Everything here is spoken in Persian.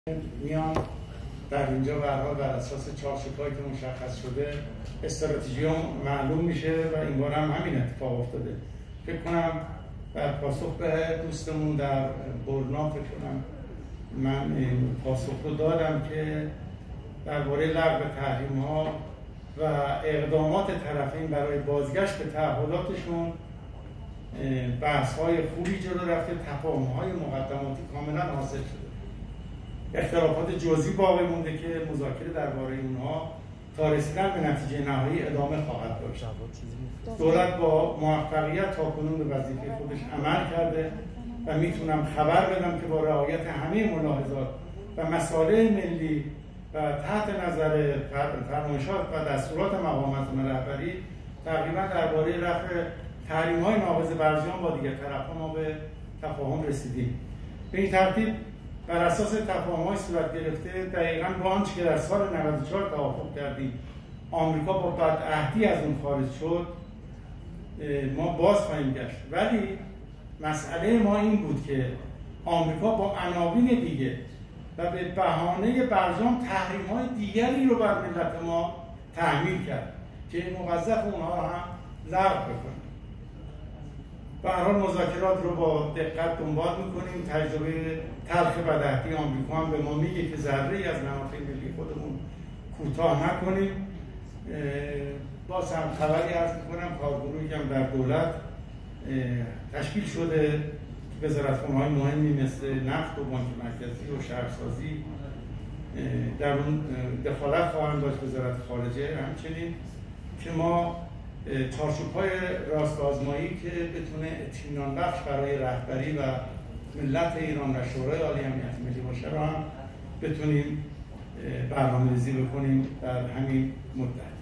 میان در اینجا به هر حال بر اساس چارچوب‌هایی که مشخص شده استراتژی هم معلوم میشه و این بار هم همین اتفاق افتاده. فکر کنم در پاسخ به دوستمون در برنا فکر کنم من این پاسخ رو دادم که درباره لغو تحریم‌ها و اقدامات طرفین برای بازگشت به تعهداتشون بحث‌های خوبی جلو رفته، تفاهم‌های مقدماتی کاملا حاصل شده. اختلافات جزئی باقی مونده که مذاکره درباره اونها تا رسیدن به نتیجه نهایی ادامه خواهد داشت. دولت با موفقیت تاکنون به وظیفه خودش عمل کرده و میتونم خبر بدم که با رعایت همه ملاحظات و مصالح ملی و تحت نظر فرمایشات و دستورات مقامات رهبری تقریبا درباره رفع تحریم‌های ناقض برجام با دیگر طرف‌ها ما به تفاهم رسیدیم. به این ترتیب بر اساس تفاهم‌های صورت گرفته دقیقاً با آنچه که در سال 94 توافق کردیم آمریکا با بدعهدی از اون خارج شد ما باز خواهیم گشت، ولی مسئله ما این بود که آمریکا با عناوین دیگه و به بهانه برجام تحریم‌های دیگری رو بر ملت ما تحمیل کرد که موظف اونها رو هم لغو بکنه. به هر حال مذاکرات رو با دقت دنبال می‌کنیم. تجربه تلخ بدعهدی آمریکا هم به ما میگه که ذره‌ای از منافع ملی خودمون کوتاه نکنیم. باز هم خبری عرض می‌کنم کارگروهی هم در دولت تشکیل شده که وزارتخونه‌های مهمی مثل نفت و بانک مرکزی و شهرسازی در اون دخالت خواهند داشت، وزارت خارجه همچنین، که ما چارچوب‌های راست آزمایی که بتونه اطمینان بخش برای رهبری و ملت ایران و شورای عالی امنیت ملی باشه را هم بتونیم برنامه‌ریزی بکنیم در همین مدت.